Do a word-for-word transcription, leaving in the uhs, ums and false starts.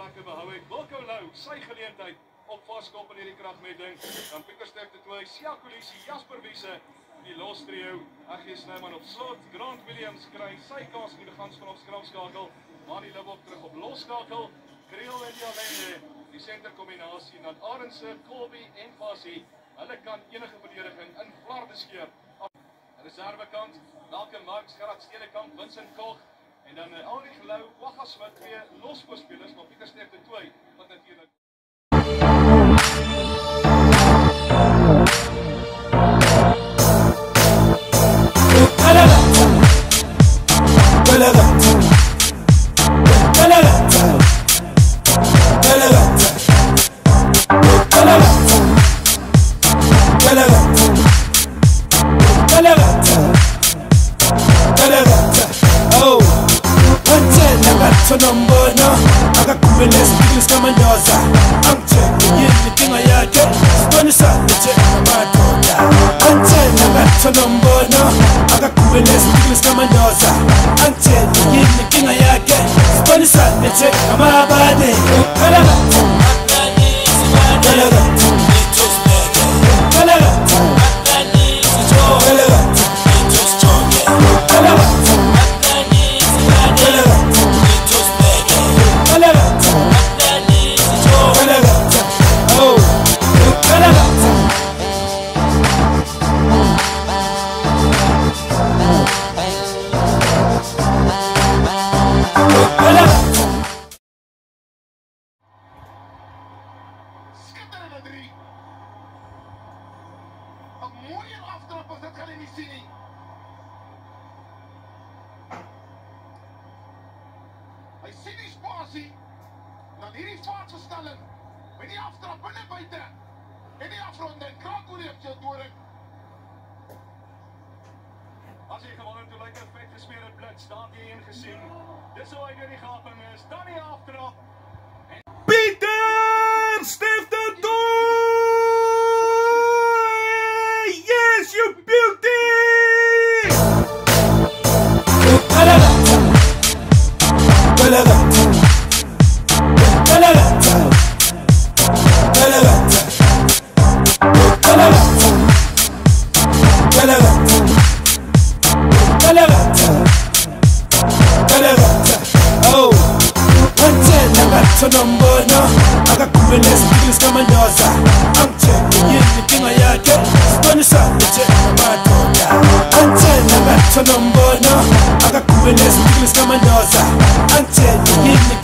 plekke behou het. Bokke sy geleentheid op vaskop in hierdie kragmeting. Dan Pietersterk de twee, Sia Kolisi, Jasper Wiese, die los trio. Aggie Snyman op slot. Grant Williams kry sy kans in die gans van op skrapskakel. Mani Lubbock terug op losskakel. Kriel en Jalende, die centerkombinasie. Dan Arendse, Colby en Fassie. Hulle kan enige verdediging in flarde skeer. Reservekant, Malcolm Marks, Gerard Stedekamp, Vincent Koch. En dan uh, Alrie Gelou, Wagga Smit, twee losvoorspelers, maar Pietersterk de twee, wat natuurlijk... Nombona akakumele speakers kama nyoza amcheke yini kinga yake sibonisa nje amadoda antena ngathi nombona akakumele speakers kama nyoza amcheke yini kinga yake sibonisa nje amabade kalaga kalaga kalaga Hy sien die spasie, dan hierdie vaartverstelling, met die aftrap binne buite, en die afrond, en kraak oor heeft jou doorik. As jy gewoon toe lyk een vet gesmeerde blits, daar die een gesien. Dis hoe hy door die gaping is, dan die aftrap. En... Pieter Stefte Toy! Yes, you beauty! Kalaga Kalaga Kalaga Kalaga Kalaga Kalaga Kalaga Kalaga Oh Antena ngathi nombona akakumele speakers kama nyoza amcheke yini kinga yake sibonisa nje amadoda antena ngathi nombona akakumele speakers kama nyoza antena yini